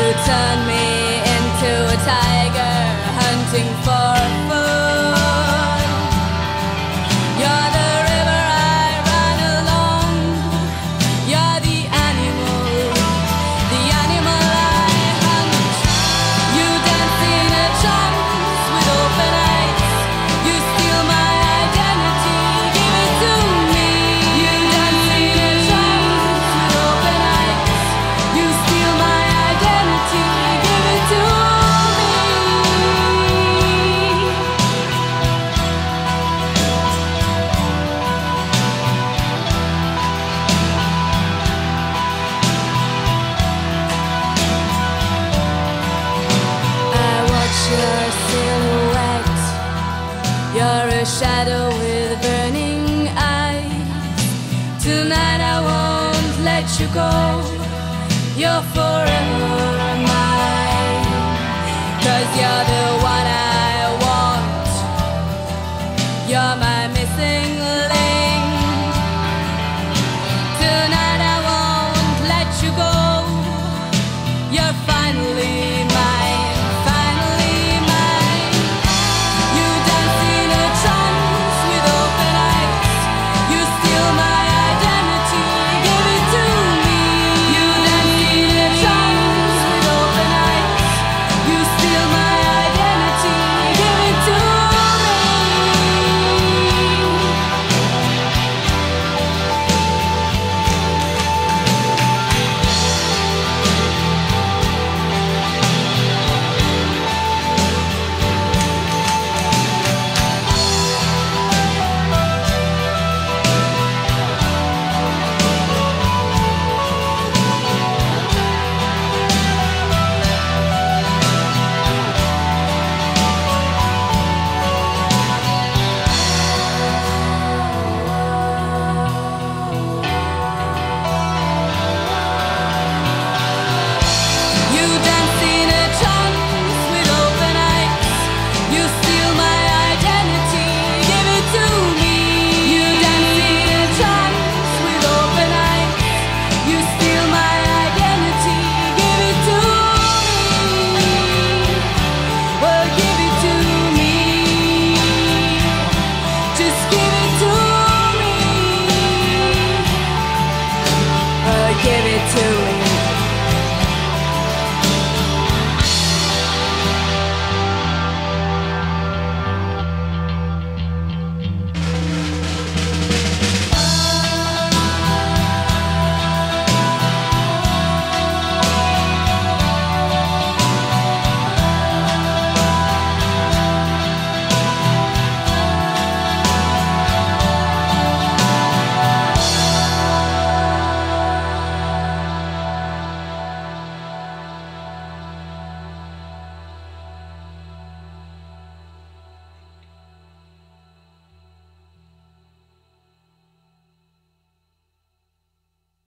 turn me into a tiger hunting for food. You're the river I run along. You're the animal I hunt. You dance in a trance with open eyes. You steal my identity, give it to me. You dance in a trance with open eyes. You steal my identity, give it to me. I watch your silhouette. You're a shadow with burning eyes. Tonight I won't let you go. You're forever mine. 'Cause you're the one I want. You're my missing link. Tonight I won't let you go. You're finally